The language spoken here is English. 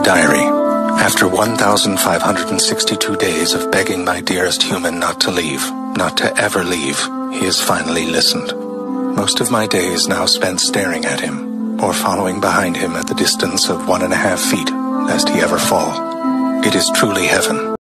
Diary. After 1,562 days of begging my dearest human not to leave, not to ever leave, he has finally listened. Most of my day is now spent staring at him, or following behind him at the distance of 1.5 feet, lest he ever fall. It is truly heaven.